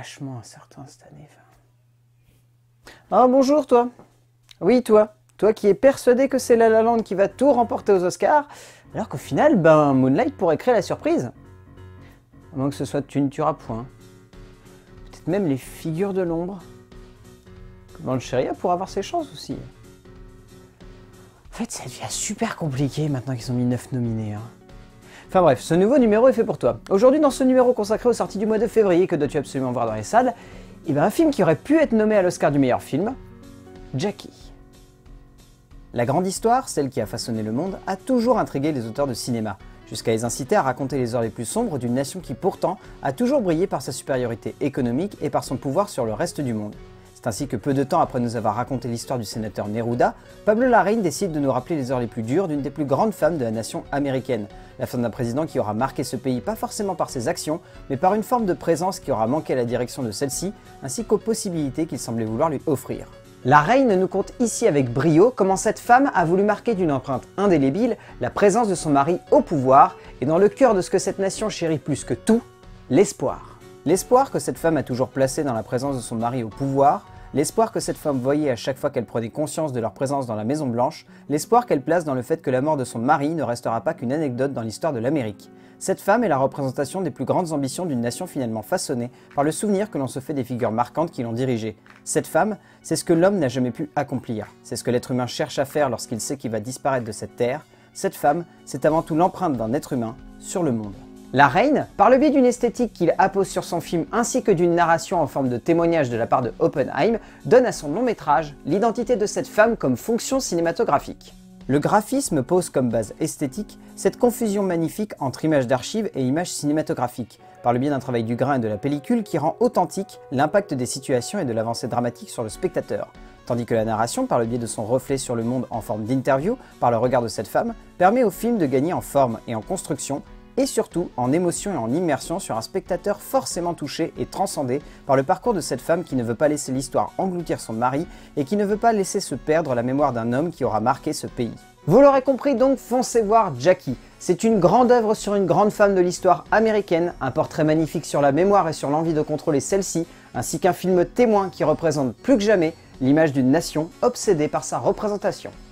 vachement incertain cette année. Ah bonjour toi. Oui toi. Toi qui es persuadé que c'est La La Land qui va tout remporter aux Oscars, alors qu'au final, Moonlight pourrait créer la surprise. À moins que ce soit Tu ne tueras point. Peut-être même Les Figures de l'ombre. Dans le Sheria pour avoir ses chances aussi. En fait, ça devient super compliqué maintenant qu'ils ont mis 9 nominés. Enfin bref, ce nouveau numéro est fait pour toi. Aujourd'hui, dans ce numéro consacré aux sorties du mois de février que dois-tu absolument voir dans les salles, un film qui aurait pu être nommé à l'Oscar du meilleur film, Jackie. La grande histoire, celle qui a façonné le monde, a toujours intrigué les auteurs de cinéma, jusqu'à les inciter à raconter les heures les plus sombres d'une nation qui pourtant a toujours brillé par sa supériorité économique et par son pouvoir sur le reste du monde. C'est ainsi que peu de temps après nous avoir raconté l'histoire du sénateur Neruda, Pablo Larraín décide de nous rappeler les heures les plus dures d'une des plus grandes femmes de la nation américaine, la femme d'un président qui aura marqué ce pays pas forcément par ses actions, mais par une forme de présence qui aura manqué à la direction de celle-ci, ainsi qu'aux possibilités qu'il semblait vouloir lui offrir. Larraín nous conte ici avec brio comment cette femme a voulu marquer d'une empreinte indélébile la présence de son mari au pouvoir et dans le cœur de ce que cette nation chérit plus que tout, l'espoir. L'espoir que cette femme a toujours placé dans la présence de son mari au pouvoir, l'espoir que cette femme voyait à chaque fois qu'elle prenait conscience de leur présence dans la Maison Blanche, l'espoir qu'elle place dans le fait que la mort de son mari ne restera pas qu'une anecdote dans l'histoire de l'Amérique. Cette femme est la représentation des plus grandes ambitions d'une nation finalement façonnée par le souvenir que l'on se fait des figures marquantes qui l'ont dirigée. Cette femme, c'est ce que l'homme n'a jamais pu accomplir. C'est ce que l'être humain cherche à faire lorsqu'il sait qu'il va disparaître de cette terre. Cette femme, c'est avant tout l'empreinte d'un être humain sur le monde. Larraín, par le biais d'une esthétique qu'il appose sur son film ainsi que d'une narration en forme de témoignage de la part de Oppenheim, donne à son long métrage l'identité de cette femme comme fonction cinématographique. Le graphisme pose comme base esthétique cette confusion magnifique entre images d'archives et images cinématographiques, par le biais d'un travail du grain et de la pellicule qui rend authentique l'impact des situations et de l'avancée dramatique sur le spectateur, tandis que la narration, par le biais de son reflet sur le monde en forme d'interview, par le regard de cette femme, permet au film de gagner en forme et en construction, et surtout en émotion et en immersion sur un spectateur forcément touché et transcendé par le parcours de cette femme qui ne veut pas laisser l'histoire engloutir son mari et qui ne veut pas laisser se perdre la mémoire d'un homme qui aura marqué ce pays. Vous l'aurez compris donc, foncez voir Jackie. C'est une grande œuvre sur une grande femme de l'histoire américaine, un portrait magnifique sur la mémoire et sur l'envie de contrôler celle-ci, ainsi qu'un film témoin qui représente plus que jamais l'image d'une nation obsédée par sa représentation.